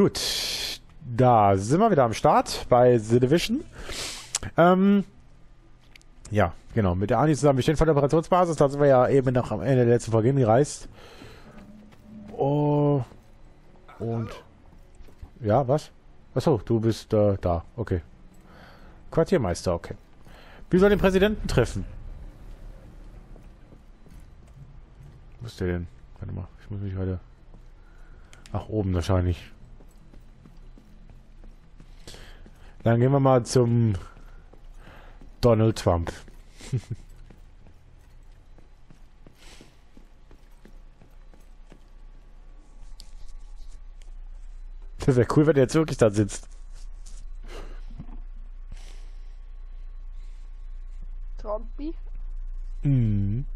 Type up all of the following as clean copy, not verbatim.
Gut. Da sind wir wieder am Start bei The Division. Ja, genau. Mit der Ani zusammen. Wir stehen vor der Operationsbasis. Da sind wir ja eben noch am Ende der letzten Folge hingereist. Oh. Und. Ja, was? Achso, du bist da. Okay. Quartiermeister, okay. Wir sollen den Präsidenten treffen. Wo ist der denn? Warte mal, ich muss mich weiter. Ach, oben wahrscheinlich. Dann gehen wir mal zum Donald Trump. Das wäre cool, wenn der jetzt wirklich da sitzt. Trumpy? Mhm.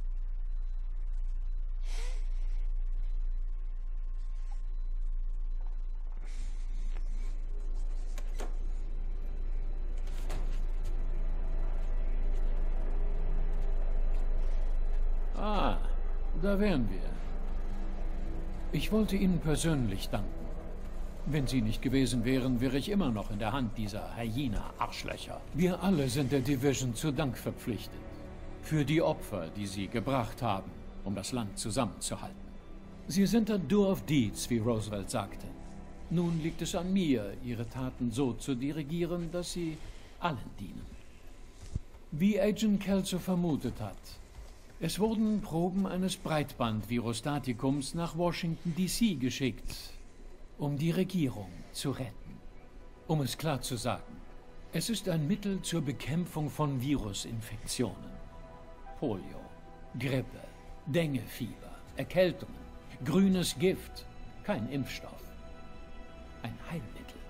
Ah, da wären wir. Ich wollte Ihnen persönlich danken. Wenn Sie nicht gewesen wären, wäre ich immer noch in der Hand dieser Hyena-Arschlöcher. Wir alle sind der Division zu Dank verpflichtet. Für die Opfer, die Sie gebracht haben, um das Land zusammenzuhalten. Sie sind ein Do of Deeds, wie Roosevelt sagte. Nun liegt es an mir, Ihre Taten so zu dirigieren, dass sie allen dienen. Wie Agent Kelso vermutet hat, es wurden Proben eines Breitband-Virostatikums nach Washington D.C. geschickt, um die Regierung zu retten. Um es klar zu sagen, es ist ein Mittel zur Bekämpfung von Virusinfektionen. Polio, Grippe, Denguefieber, Erkältungen, grünes Gift, kein Impfstoff. Ein Heilmittel.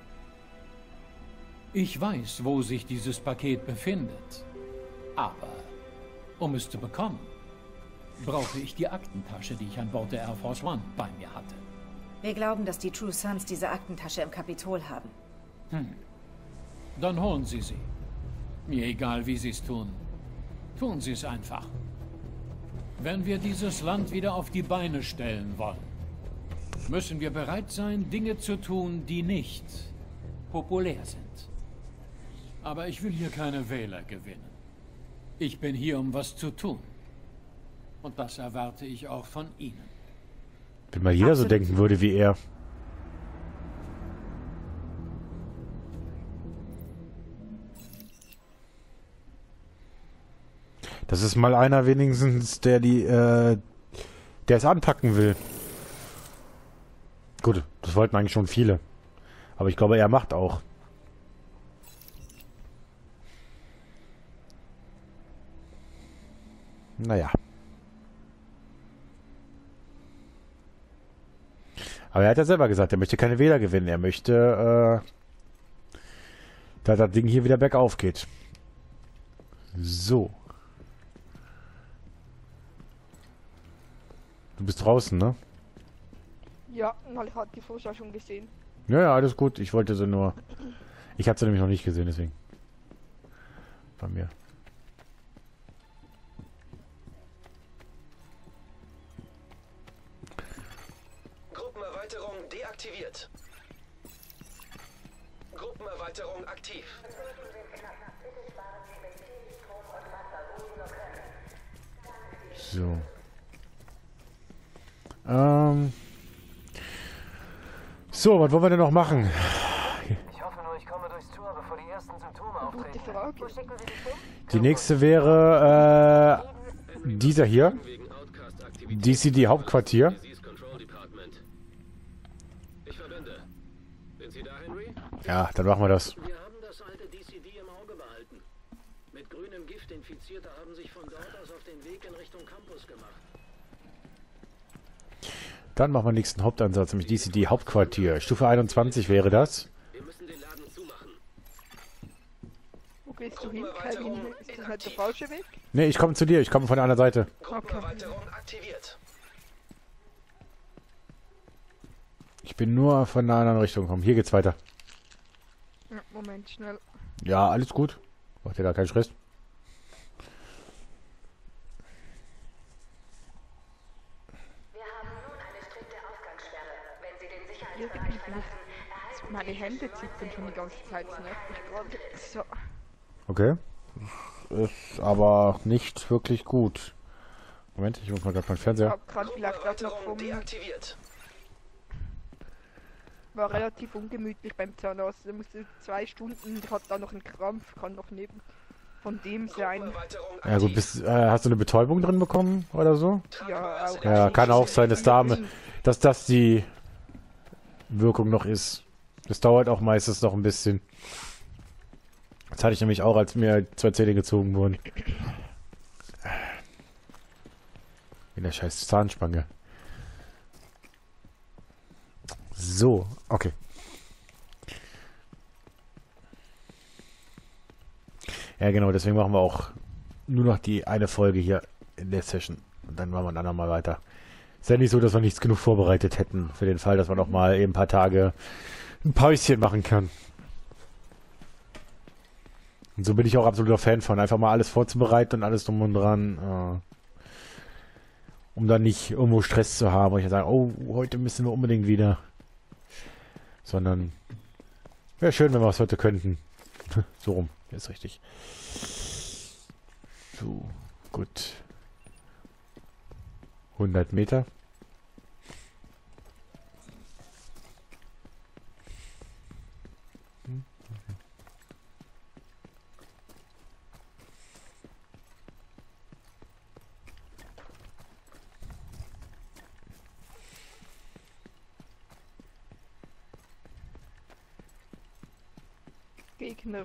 Ich weiß, wo sich dieses Paket befindet. Aber um es zu bekommen, brauche ich die Aktentasche, die ich an Bord der Air Force One bei mir hatte. Wir glauben, dass die True Sons diese Aktentasche im Kapitol haben. Dann holen Sie sie. Mir egal, wie Sie es tun. Tun Sie es einfach. Wenn wir dieses Land wieder auf die Beine stellen wollen, müssen wir bereit sein, Dinge zu tun, die nicht populär sind. Aber ich will hier keine Wähler gewinnen. Ich bin hier, um was zu tun. Und das erwarte ich auch von Ihnen. Wenn mal jeder so denken würde wie er. Das ist mal einer wenigstens, der der es anpacken will. Gut, das wollten eigentlich schon viele. Aber ich glaube, er macht auch. Naja. Aber er hat ja selber gesagt, er möchte keine Wähler gewinnen. Er möchte, dass das Ding hier wieder bergauf geht. So. Du bist draußen, ne? Ja, ich hatte die Vorschau schon gesehen. Ja, ja, alles gut. Ich wollte sie nur... Ich hatte sie nämlich noch nicht gesehen, deswegen. Bei mir. Gruppenerweiterung deaktiviert. Gruppenerweiterung aktiv. So. So, was wollen wir denn noch machen? Ich hoffe nur, ich komme durchs Tor, bevor die ersten Symptome auftreten. Gute Frage. Wo schicken Sie dich hin? Die nächste wäre dieser hier. DCD Hauptquartier. Ich verbinde. Sind Sie da, Henry? Ja, dann machen wir das. Wir haben das alte DCD im Auge behalten. Mit grünem Gift Infizierte haben sich von dort aus auf den Weg in Richtung Campus gemacht. Dann machen wir den nächsten Hauptansatz, nämlich DCD Hauptquartier. Stufe 21 wäre das. Wir müssen den Laden zumachen. Wo gehst du hin, Calvin? Ist das nicht der falsche Weg? Ne, ich komme zu dir. Ich komme von der anderen Seite. Gruppenerweiterung aktiviert. Ich bin nur von einer anderen Richtung gekommen. Hier geht's weiter. Ja, Moment, schnell. Ja, alles gut. Macht dir da keinen Stress. Wir haben nun eine strikte Ausgangssperre. Wenn Sie den Sicherheitsbereich verlassen, erhalten Sendeziffern schon die ganze Zeit. Das nervt mich gerade. So. Okay. Ist aber nicht wirklich gut. Moment, ich muss mal gerade meinen Ich Fernseher. hab gerade vielleicht auch noch vom... War relativ ungemütlich beim Zahnarzt. Er musste 2 Stunden, hat da noch einen Krampf, kann noch neben von dem sein. Ja gut, hast du eine Betäubung drin bekommen oder so? Ja, auch. Ja, kann auch sein, dass das die Wirkung noch ist. Das dauert auch meistens noch ein bisschen. Das hatte ich nämlich auch, als mir 2 Zähne gezogen wurden. In der scheiß Zahnspange. So, okay. Ja genau, deswegen machen wir auch nur noch die eine Folge hier in der Session. Und dann machen wir dann nochmal weiter. Ist ja nicht so, dass wir nichts genug vorbereitet hätten. Für den Fall, dass man noch mal eben ein paar Tage ein Päuschen machen kann. Und so bin ich auch absoluter Fan von. Einfach mal alles vorzubereiten und alles drum und dran. Um dann nicht irgendwo Stress zu haben. Und ich sage, oh, heute müssen wir unbedingt wieder. Sondern wäre schön, wenn wir es heute könnten. So rum, ist richtig. So, gut. 100 Meter. Gegner.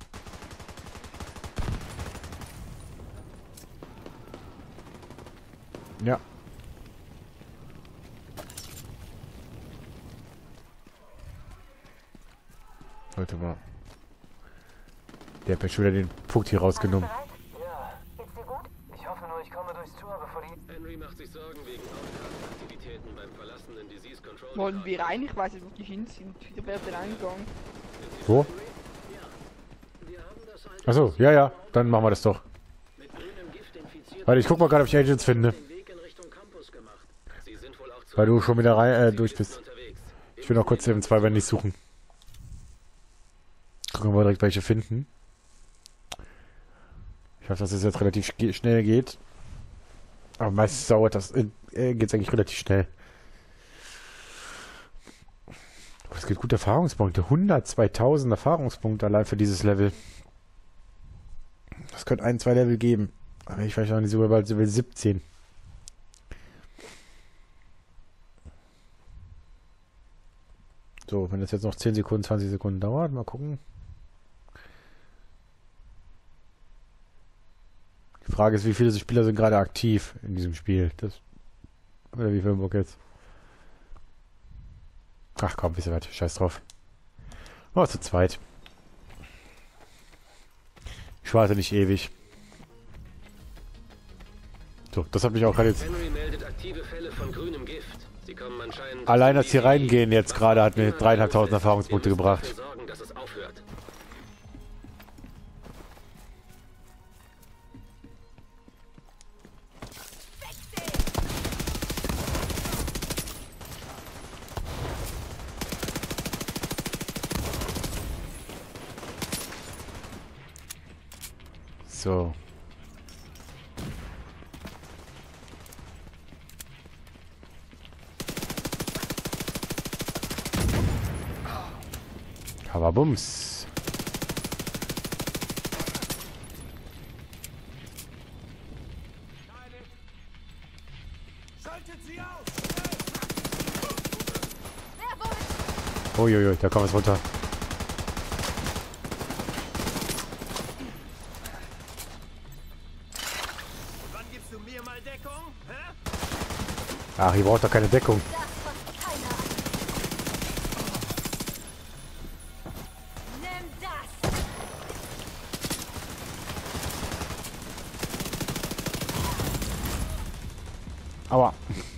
Ja. Warte mal. Der hat mir schon wieder den Punkt hier rausgenommen. Ja, geht's dir gut? Ich hoffe nur, ich komme durchs Tor, bevor die... Henry macht sich Sorgen wegen Auftragsaktivitäten beim verlassenen Disease Control. Wollen wir rein? Ich weiß nicht, wo die hin sind. Wieder wäre der Eingang. Wo? Achso, ja, ja. Dann machen wir das doch. Mit grünem Gift infiziert Warte, ich guck mal gerade, ob ich Agents finde. den Weg in Richtung Campus gemacht. Sie sind wohl auch zu Weil du schon wieder rein, durch bist. unterwegs. Ich will noch kurz eben 2 Wände suchen. Gucken wir direkt, welche finden. Ich hoffe, dass es jetzt relativ schnell geht. Aber meistens dauert das, geht's eigentlich relativ schnell. Es gibt gute Erfahrungspunkte. 102.000 Erfahrungspunkte allein für dieses Level. Das könnte 1, 2 Level geben. Aber ich weiß noch nicht, sogar bald Level 17. So, wenn das jetzt noch 10 Sekunden, 20 Sekunden dauert, mal gucken. Die Frage ist, wie viele Spieler sind gerade aktiv in diesem Spiel? Oder wie viel Bock jetzt? Ach komm, bisschen weit. Scheiß drauf. Oh, zu zweit. Ich warte nicht ewig. So, das hat mich auch gerade jetzt... Henry meldet aktive Fälle von grünem Gift. Sie kommen anscheinend... Allein, dass sie reingehen jetzt gerade, hat mir 3.500 Erfahrungspunkte gebracht. Dafür sorgen, dass es aufhört. So. Aber Bums. Uiuiui, da kommt es runter. Ach, hier braucht doch keine Deckung. Aua.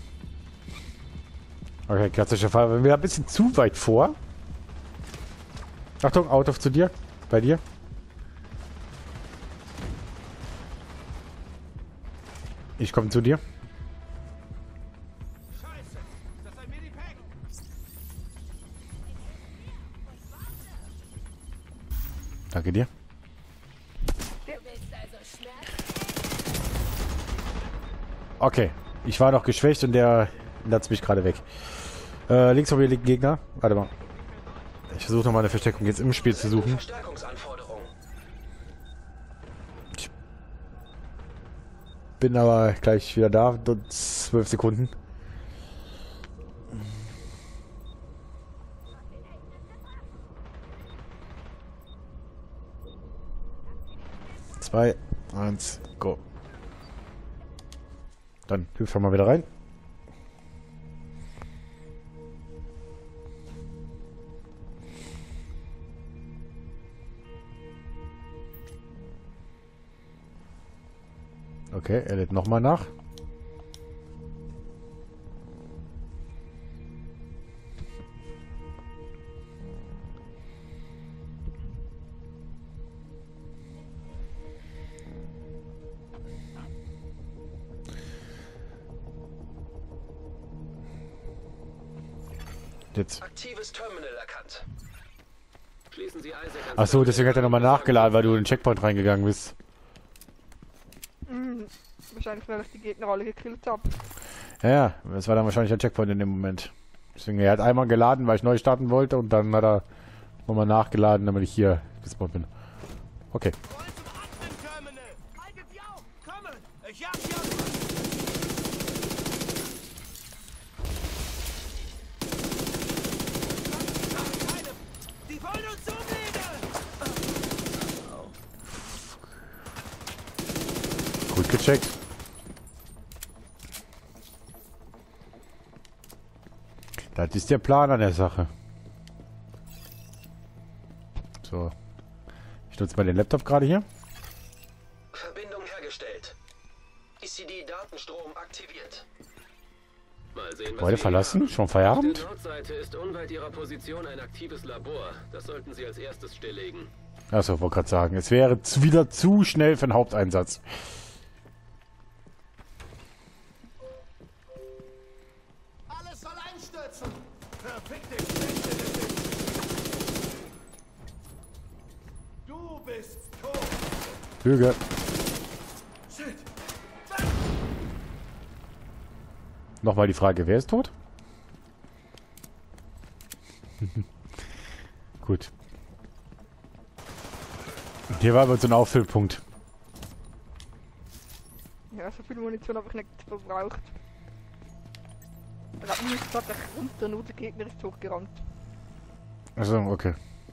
Okay, klassischer Fall. Wenn wir ein bisschen zu weit vor. Achtung, Auto zu dir. Bei dir. Ich komme zu dir. Danke dir. Okay. Ich war noch geschwächt und der latzt mich gerade weg. Links von mir liegt ein Gegner. Warte mal. Ich versuche nochmal eine Versteckung jetzt im Spiel zu suchen. Ich bin aber gleich wieder da. 12 Sekunden. Zwei, 1, go. Dann hüpfen wir mal wieder rein. Okay, er lädt nochmal nach. Jetzt. Aktives Terminal erkannt. Schließen Sie Isaac ans Achso, deswegen hat er nochmal nachgeladen, weil du in den Checkpoint reingegangen bist. Wahrscheinlich, weil ich die Gegner alle gekillt habe. Ja, das war dann wahrscheinlich der Checkpoint in dem Moment. Deswegen, er hat einmal geladen, weil ich neu starten wollte und dann hat er nochmal nachgeladen, damit ich hier gespawnt bin. Okay. Gut gecheckt. Das ist der Plan an der Sache. So. Ich nutze mal den Laptop gerade hier. Verbindung hergestellt. ECD-Datenstrom aktiviert. Mal sehen, was Gebäude wir verlassen? haben. Schon Auf Feierabend? der Nordseite ist unweit Ihrer Position ein aktives Labor. Das sollten Sie als erstes stilllegen. Achso, wollte gerade sagen. Es wäre wieder zu schnell für einen Haupteinsatz. Alles soll einstürzen! Verfickte Du bist tot! Lüge. Shit! Nochmal die Frage, wer ist tot? Gut. Hier war aber so ein Auffüllpunkt. Ja, so viel Munition habe ich nicht verbraucht. Er hat mir gesagt, ich runter, nur der Gegner ist hochgerannt. Achso, okay.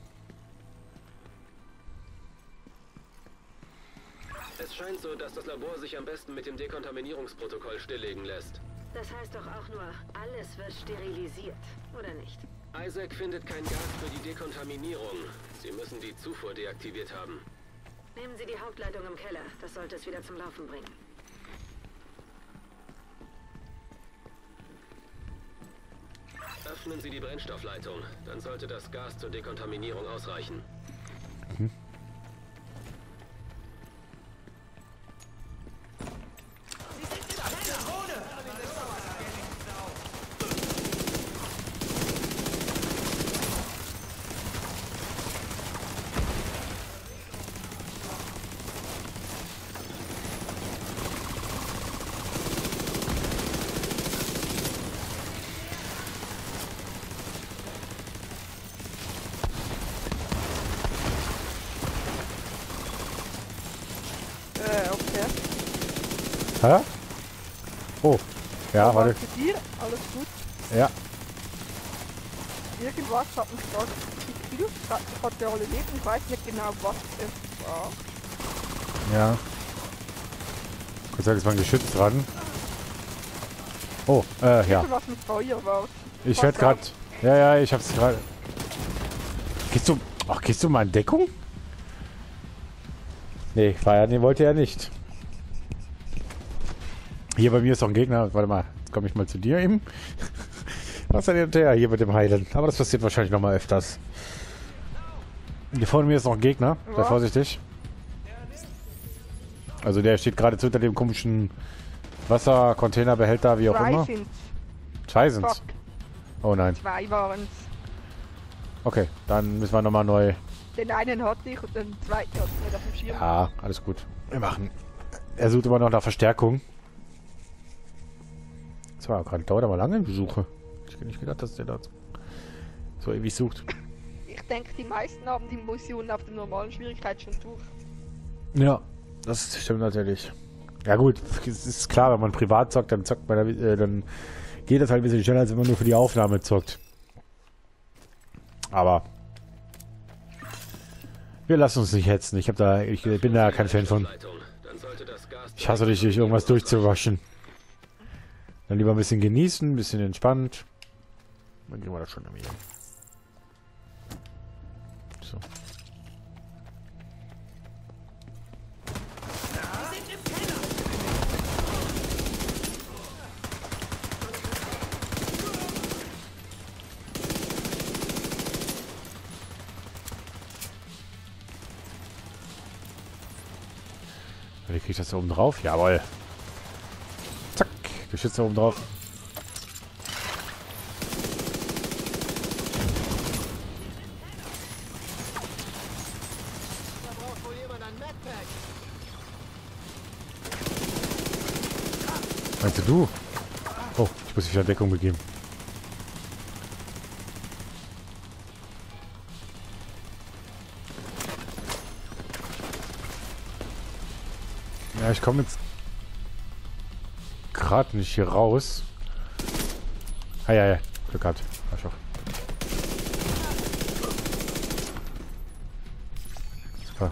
Es scheint so, dass das Labor sich am besten mit dem Dekontaminierungsprotokoll stilllegen lässt. Das heißt doch auch nur, alles wird sterilisiert, oder nicht? Isaac findet kein Gas für die Dekontaminierung. Sie müssen die Zufuhr deaktiviert haben. Nehmen Sie die Hauptleitung im Keller, das sollte es wieder zum Laufen bringen. Öffnen Sie die Brennstoffleitung, dann sollte das Gas zur Dekontaminierung ausreichen. Okay. Hä? Oh. Ja, warte. Für dir, alles gut. Ja. Irgendwas hat mich gerade gekillt. Ich hatte alle Leben, ich weiß nicht genau, was es war. Ja. Gott sei Dank ist mein Geschütz dran. Oh, ja. Irgendwas mit Feuer war. Ich werde gerade. Ja, ich hab's gerade. Gehst du mal in Deckung? Nee, feiern, den wollte er nicht. Hier bei mir ist noch ein Gegner. Warte mal, jetzt komme ich mal zu dir eben. Was ist denn hinterher hier mit dem Heilen? Aber das passiert wahrscheinlich noch mal öfters. Hier vor mir ist noch ein Gegner. Sei Was? vorsichtig. Also der steht gerade unter dem komischen Wassercontainerbehälter, wie auch immer. Zwei sind's. Fuck, Oh nein. 2 waren's. Okay, dann müssen wir nochmal neu Den einen hatte ich und den zweiten hatte ich nicht auf dem Schirm. Ja, alles gut. Wir machen. Er sucht immer noch nach Verstärkung. Das war gerade, dauert aber lange, die Suche. Ich hätte nicht gedacht, dass der da so ewig sucht. Ich denke, die meisten haben die Missionen auf der normalen Schwierigkeit schon durch. Ja, das stimmt natürlich. Ja gut, es ist klar, wenn man privat zockt, dann zockt man, dann geht das halt ein bisschen schneller, als wenn man nur für die Aufnahme zockt. Aber wir lassen uns nicht hetzen. Ich bin da kein Fan von. Ich hasse dich, durch irgendwas durchzuwaschen. Dann lieber ein bisschen genießen, ein bisschen entspannt. Dann kriegen wir das schon irgendwie hin. So. Wie krieg ich das da oben drauf? Jawohl. Zack. Geschütze oben drauf. Da braucht wohl jemand ein Medpack. Meinst du? Oh, ich muss wieder Deckung begeben. Ja, ich komme jetzt gerade nicht hier raus. Ah ja, ja, Glück gehabt. Arschloch. Super.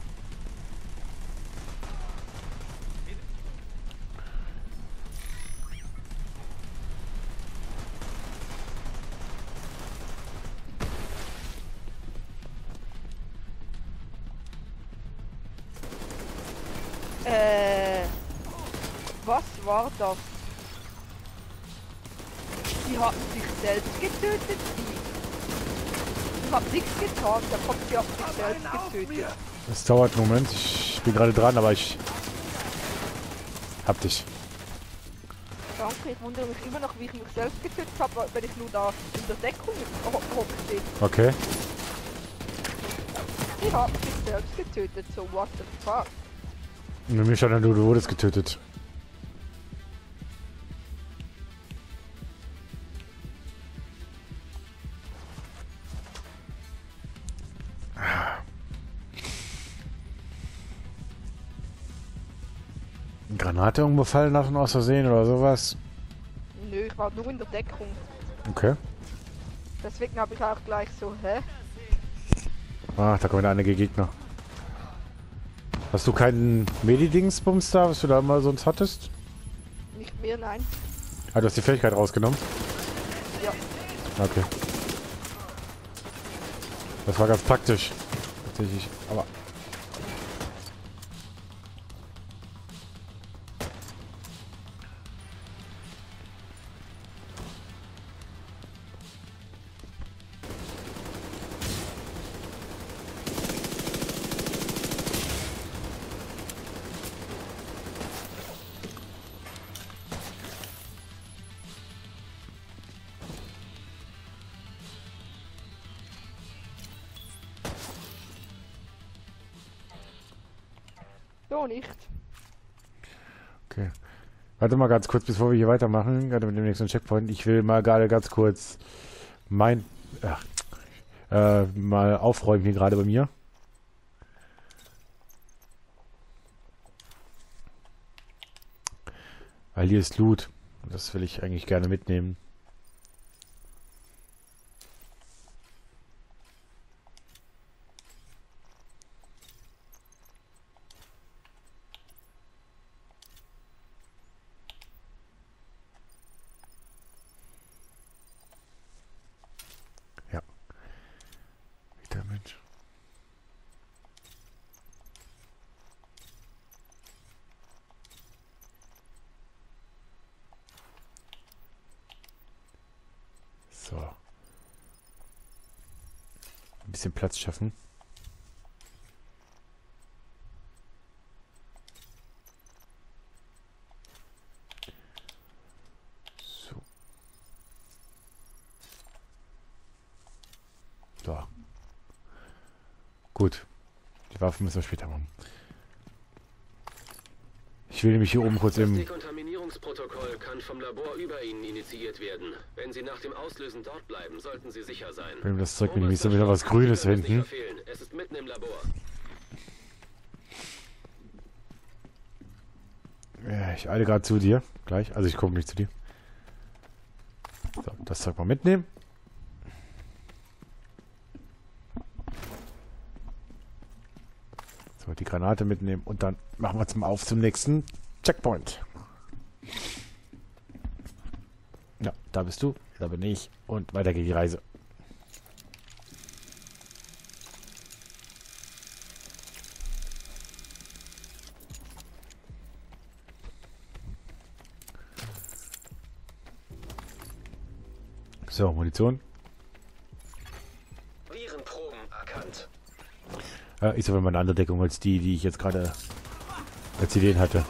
Was war das? Die hatten sich selbst getötet. Ich hab nichts getan, da kommt sie auf sich selbst getötet. Es dauert einen Moment. Ich bin gerade dran, aber ich hab dich. Danke, ich wundere mich immer noch, wie ich mich selbst getötet habe, wenn ich nur da in der Deckung hockt bin. Okay. Die haben sich selbst getötet, so what the fuck. Mir stand du wurdest getötet. Granate irgendwo fallen lassen aus Versehen oder sowas? Nö, ich war nur in der Deckung. Okay. Deswegen habe ich auch gleich so, hä? Ach, da kommen einige Gegner. Hast du keinen Medi-Dingsbums da, was du da mal sonst hattest? Nicht mehr, nein. Ah, du hast die Fähigkeit rausgenommen? Ja. Okay. Das war ganz praktisch. Tatsächlich, aber... So nicht. Okay. Warte mal ganz kurz, bevor wir hier weitermachen, gerade mit dem nächsten Checkpoint. Ich will mal gerade ganz kurz mal aufräumen hier gerade bei mir. Weil hier ist Loot. Und das will ich eigentlich gerne mitnehmen. Ja. Wieder Mensch. So. Ein bisschen Platz schaffen. So. So. Gut. Die Waffen müssen wir später machen. Ich will nämlich hier oben kurz Das im... Dekontaminierungsprotokoll kann vom Labor über Ihnen initiiert werden. Wenn Sie nach dem Auslösen dort bleiben, sollten Sie sicher sein. Wenn das Zeug mit ist wieder was Grünes hinten. Es ist mitten im Labor. Ja, ich eile gerade zu dir. Gleich. Also ich komme nicht zu dir. So, das Zeug mal mitnehmen. So, die Granate mitnehmen und dann machen wir zum nächsten Checkpoint. Ja, da bist du, da bin ich und weiter geht die Reise. So, Munition. Virenproben erkannt. Ist aber immer eine andere Deckung als die ich jetzt gerade als Ideen hatte.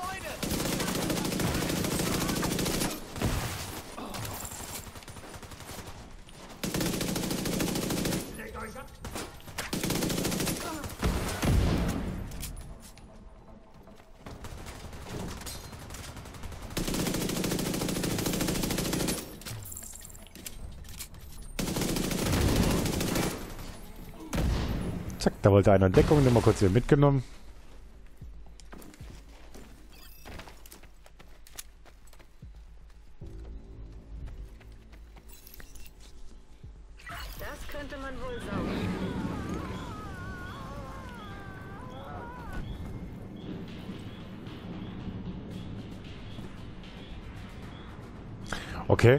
Zack, da wollte einer in Deckung, den mal kurz hier mitgenommen. Das könnte man wohl saugen. Okay.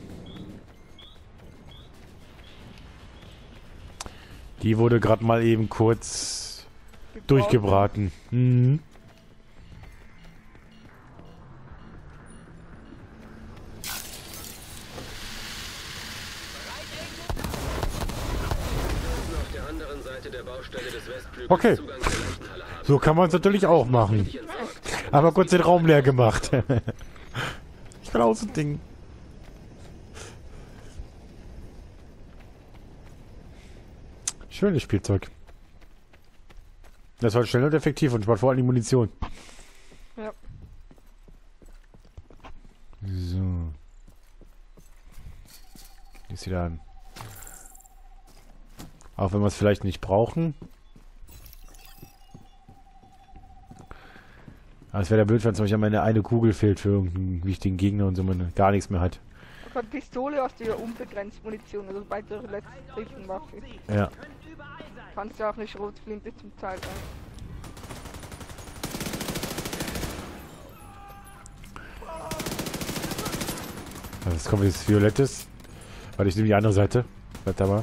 Die wurde gerade mal eben kurz durchgebraten. Mhm. Auf der anderen Seite der Baustelle des Westflügels Okay. Zugang zur Leichenhalle haben. So kann man es natürlich auch machen. Aber kurz den Raum leer gemacht. Ich will auch so ein Ding. Schönes Spielzeug. Das war schnell und effektiv und spart vor allem die Munition. Ja. So. Ist wieder an. Auch wenn wir es vielleicht nicht brauchen. Aber es wäre der blöd, wenn zum Beispiel am Ende eine Kugel fehlt für irgendeinen wichtigen Gegner und so man gar nichts mehr hat. Bei Pistole hast du ja unbegrenzt Munition, also bei der letzten Waffe. Ja. Kannst du auch eine Schrotflinte zum Teil ein. Also jetzt kommt jetzt Violettes. Weil ich nehme die andere Seite. Bleibt da mal.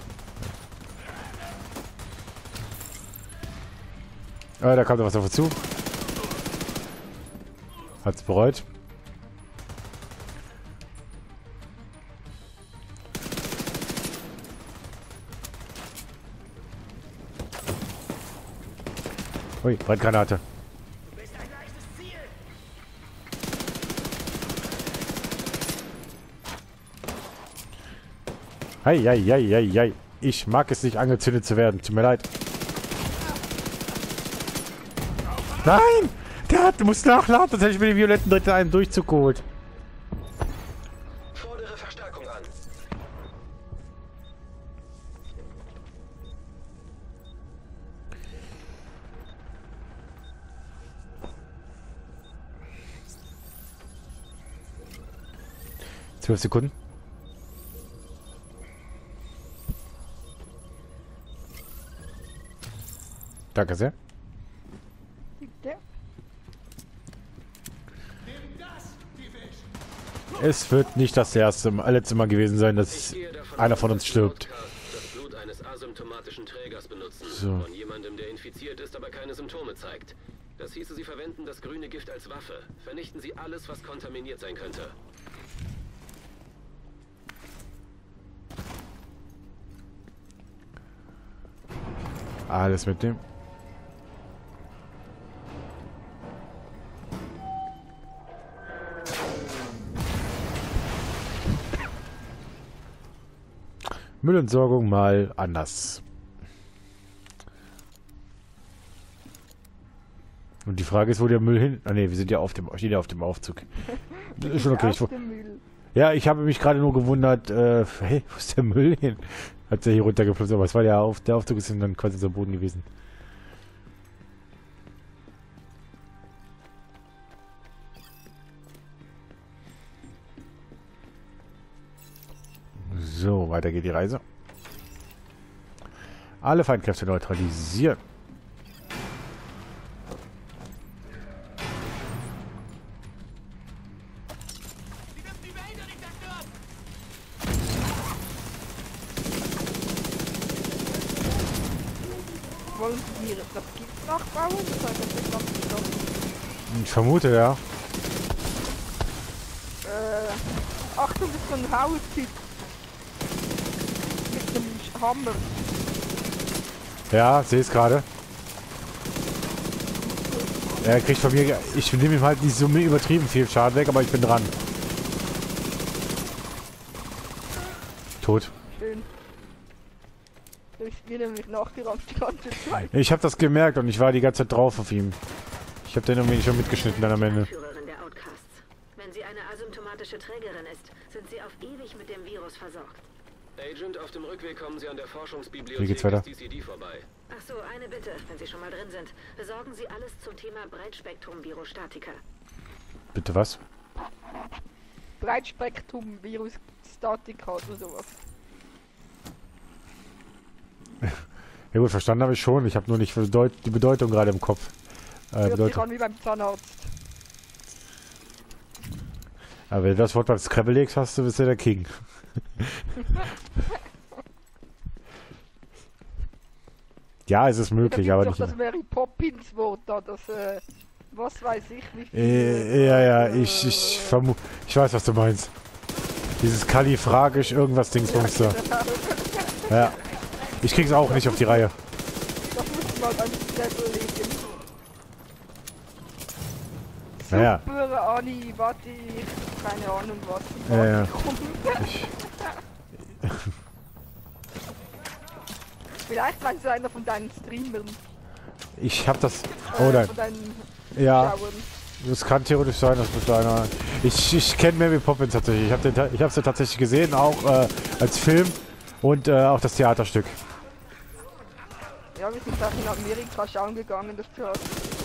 Ah, da kommt noch was auf uns zu. Hat's bereut. Ui, Brandgranate. Hei, hei, hei, hei, hei. Ich mag es nicht, angezündet zu werden. Tut mir leid. Nein! Der muss nachladen, sonst hätte ich mir den violetten direkt einen Durchzug geholt. Fordere Verstärkung an. Zwölf Sekunden. Danke sehr. Bitte? Es wird nicht das letzte Mal gewesen sein, dass einer von uns stirbt. Das Blut eines asymptomatischen Trägers benutzen. So. Von jemandem, der infiziert ist, aber keine Symptome zeigt. Das hieße, Sie verwenden das grüne Gift als Waffe. Vernichten Sie alles, was kontaminiert sein könnte. Alles mitnehmen. Müllentsorgung mal anders. Und die Frage ist, wo der Müll hin... Ah ne, wir sind ja stehen ja auf dem Aufzug. Das ist schon okay. Auf dem Müll. Ja, ich habe mich gerade nur gewundert, hey, wo ist der Müll hin? Hat der hier runtergeflossen, aber es war der Aufzug ist dann quasi so am Boden gewesen. So, weiter geht die Reise. Alle Feindkräfte neutralisieren. Wollen Sie das Gift nachbauen? Oder ist das ganz geschlossen? Ich vermute, ja. Achtung, das ist so ein Haustyp. Mit einem Hammer. Ja, sehe es gerade. Er kriegt von mir... Ich nehme ihm halt nicht so übertrieben viel Schaden weg, aber ich bin dran. Tot. Schön. Ich bin nämlich nachgerannt die ganze Zeit. Ich habe das gemerkt und ich war die ganze Zeit drauf auf ihm. Ich habe den irgendwie schon mitgeschnitten dann am Ende. Anführerin der Outcasts. Wenn sie eine asymptomatische Trägerin ist, sind sie auf ewig mit dem Virus versorgt. Agent, auf dem Rückweg kommen Sie an der Wie Forschungsbibliothek geht's weiter? des DCD vorbei. Ach so, eine Bitte, wenn Sie schon mal drin sind. Besorgen Sie alles zum Thema Breitspektrum-Virostatika. Bitte was? Breitspektrum, Virus, Statika oder sowas. Ja gut, verstanden habe ich schon. Ich habe nur nicht die Bedeutung gerade im Kopf. Hört sich an wie beim Zahnarzt. Aber wenn du das Wort beim Scrabble legst, hast du, bist du der King. Ja, es ist möglich, aber nicht. Das Mary Poppins Wort da, das, was weiß ich, wie viel. Ja, ich vermute, ich weiß, was du meinst. Dieses kalifragisch irgendwas Dingsbums da. Ja. Ich krieg's auch nicht auf die Reihe. Das muss man beim Zettel legen. Naja. Super, Anni, warte, keine Ahnung was. Ja. Vielleicht meinst du einer von deinen Streamern. Ich hab das... Oh nein. Von deinen Ja. Schauern. Das kann theoretisch sein, dass mit einer... Ich kenne Mary Poppins tatsächlich. Ich hab's ja tatsächlich gesehen, auch als Film und auch das Theaterstück. Ja, wir sind auch in Amerika schauen gegangen, das Theater.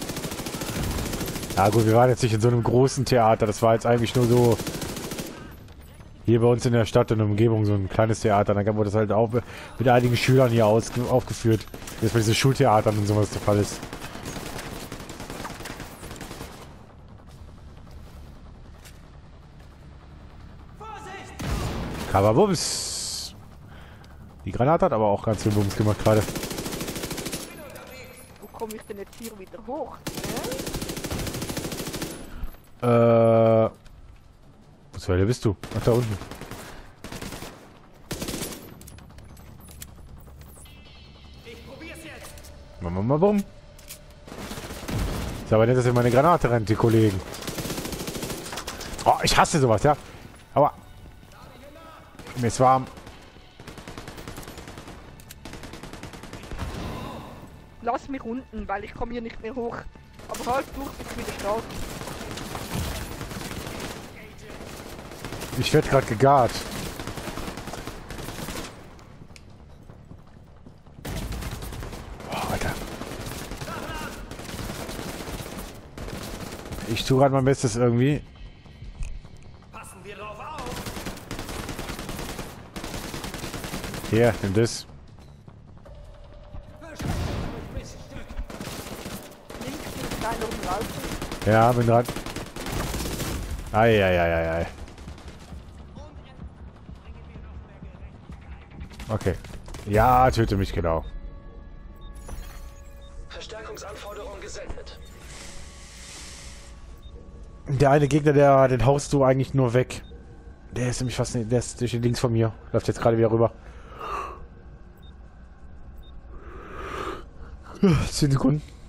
Ja gut, wir waren jetzt nicht in so einem großen Theater. Das war jetzt eigentlich nur so... Hier bei uns in der Stadt in der Umgebung so ein kleines Theater. Dann wurde das halt auch mit einigen Schülern hier aufgeführt. Jetzt bei diesen Schultheatern und sowas der Fall ist. Kababums! Die Granate hat aber auch ganz viel Bums gemacht gerade. Wo komme ich denn jetzt hier wieder hoch? Wo zur Hölle bist du? Ach, da unten. Ich probier's jetzt. Mama, bumm. Ist aber nett, dass ihr meine Granate rennt, die Kollegen. Oh, ich hasse sowas, ja. Aber. Mir ist warm. Lass mich unten, weil ich komme hier nicht mehr hoch. Aber halt durch, bis wieder stark. Ich werde gerade gegart. Oh, Alter. Ich tue gerade mein Bestes irgendwie. Passen wir drauf auf. Hier, nimm das. Links ist kleiner Umlauf. Ja, bin dran. Ei. Okay. Ja, töte mich genau. Verstärkungsanforderung gesendet. Der eine Gegner, den haust du eigentlich nur weg. Der ist nämlich fast... Der steht links von mir. Läuft jetzt gerade wieder rüber. 10 Sekunden.